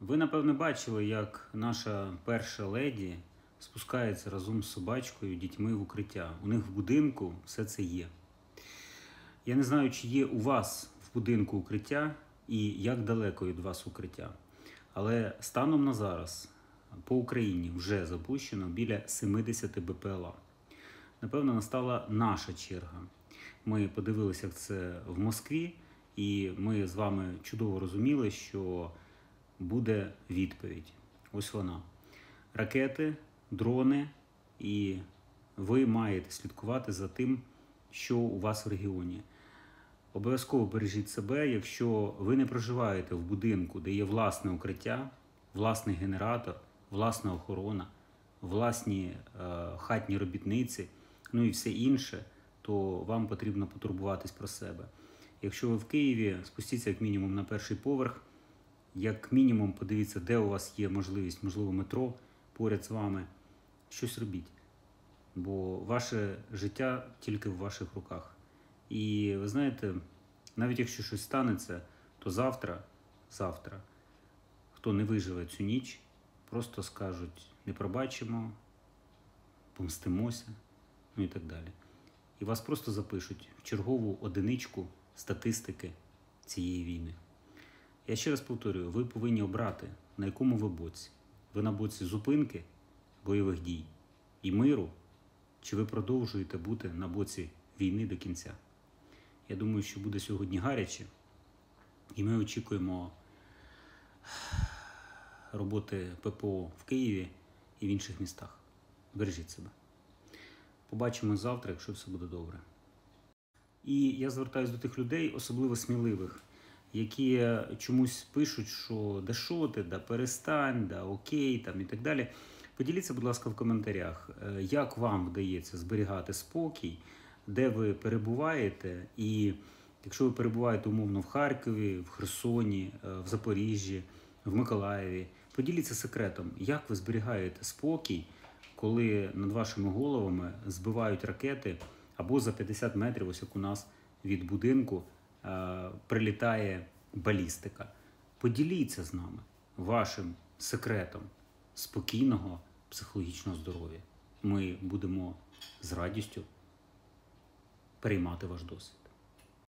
Ви, напевно, бачили, як наша перша леді спускається разом з собачкою, дітьми в укриття. У них в будинку все це є. Я не знаю, чи є у вас в будинку укриття і як далеко від вас укриття. Але станом на зараз по Україні вже запущено біля 70 БПЛА. Напевно, настала наша черга. Ми подивилися, як це в Москві, і ми з вами чудово розуміли, що буде відповідь. Ось вона. Ракети, дрони, і ви маєте слідкувати за тим, що у вас в регіоні. Обов'язково бережіть себе, якщо ви не проживаєте в будинку, де є власне укриття, власний генератор, власна охорона, власні хатні робітниці, ну і все інше, то вам потрібно потурбуватись про себе. Якщо ви в Києві, спустіться як мінімум на перший поверх, як мінімум подивіться, де у вас є можливість, можливо, метро поряд з вами. Щось робіть, бо ваше життя тільки в ваших руках. І ви знаєте, навіть якщо щось станеться, то завтра, хто не виживе цю ніч, просто скажуть, не пробачимо, помстимося, ну і так далі. І вас просто запишуть в чергову одиничку статистики цієї війни. Я ще раз повторюю, ви повинні обрати, на якому ви боці. Ви на боці зупинки бойових дій і миру, чи ви продовжуєте бути на боці війни до кінця. Я думаю, що буде сьогодні гаряче, і ми очікуємо роботи ППО в Києві і в інших містах. Бережіть себе. Побачимо завтра, якщо все буде добре. І я звертаюся до тих людей, особливо сміливих, які чомусь пишуть, що да що ти, да перестань, да окей, там і так далі. Поділіться, будь ласка, в коментарях, як вам вдається зберігати спокій, де ви перебуваєте, і якщо ви перебуваєте умовно в Харкові, в Херсоні, в Запоріжжі, в Миколаєві, поділіться секретом, як ви зберігаєте спокій, коли над вашими головами збивають ракети, або за 50 метрів, ось як у нас від будинку, прилітає балістика. Поділіться з нами вашим секретом спокійного психологічного здоров'я. Ми будемо з радістю переймати ваш досвід.